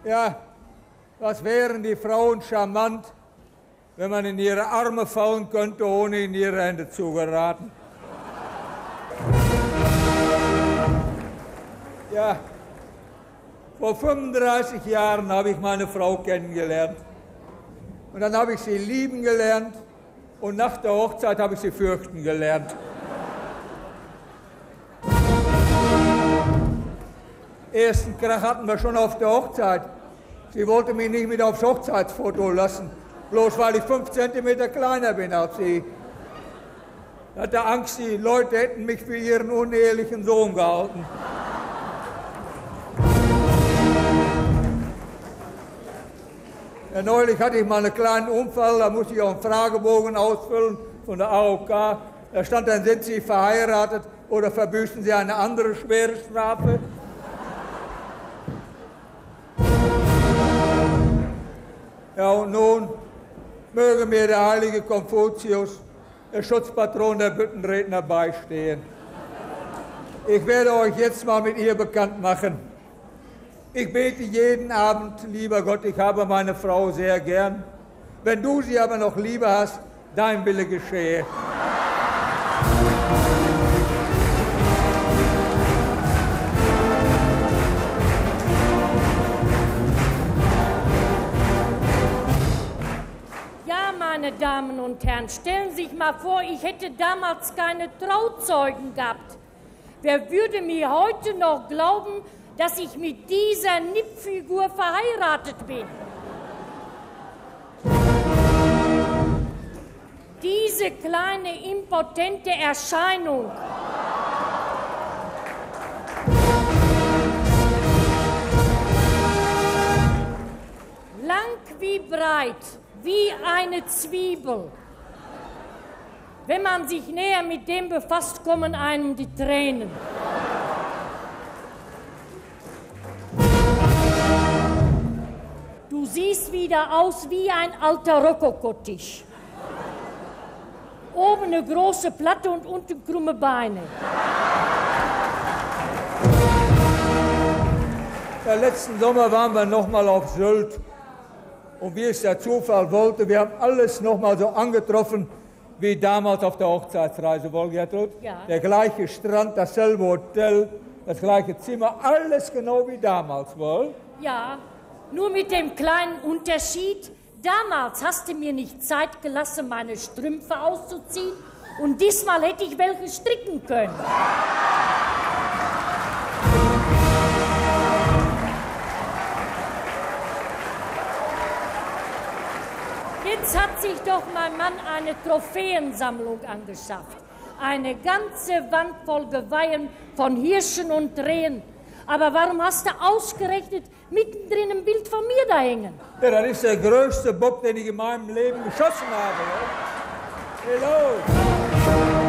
Ja, was wären die Frauen charmant, wenn man in ihre Arme fallen könnte, ohne in ihre Hände zu geraten. Ja, vor 35 Jahren habe ich meine Frau kennengelernt. Und dann habe ich sie lieben gelernt und nach der Hochzeit habe ich sie fürchten gelernt. Ersten Krach hatten wir schon auf der Hochzeit. Sie wollte mich nicht mit aufs Hochzeitsfoto lassen, bloß weil ich 5 Zentimeter kleiner bin als sie. Ich hatte Angst, die Leute hätten mich für ihren unehelichen Sohn gehalten. Ja, neulich hatte ich mal einen kleinen Unfall, da musste ich auch einen Fragebogen ausfüllen von der AOK. Da stand dann, sind Sie verheiratet oder verbüßen Sie eine andere schwere Strafe? Ja, und nun möge mir der heilige Konfuzius, der Schutzpatron der Büttenredner, beistehen. Ich werde euch jetzt mal mit ihr bekannt machen. Ich bete jeden Abend, lieber Gott, ich habe meine Frau sehr gern. Wenn du sie aber noch lieber hast, dein Wille geschehe. Ja, meine Damen und Herren, stellen Sie sich mal vor, ich hätte damals keine Trauzeugen gehabt. Wer würde mir heute noch glauben, dass ich mit dieser Nippfigur verheiratet bin? Diese kleine impotente Erscheinung. Lang wie breit, wie eine Zwiebel. Wenn man sich näher mit dem befasst, kommen einem die Tränen. Du siehst wieder aus wie ein alter Rokokotisch. Oben eine große Platte und unten krumme Beine. Ja, letzten Sommer waren wir nochmal auf Sylt. Und wie es der Zufall wollte, wir haben alles nochmal so angetroffen wie damals auf der Hochzeitsreise, wohl, Gertrud? Ja. Der gleiche Strand, dasselbe Hotel, das gleiche Zimmer, alles genau wie damals, wohl? Ja, nur mit dem kleinen Unterschied, damals hast du mir nicht Zeit gelassen, meine Strümpfe auszuziehen und diesmal hätte ich welche stricken können. Jetzt hat sich doch mein Mann eine Trophäensammlung angeschafft. Eine ganze Wand voll Geweihen von Hirschen und Rehen. Aber warum hast du ausgerechnet mittendrin ein Bild von mir da hängen? Ja, das ist der größte Bock, den ich in meinem Leben geschossen habe. Hello!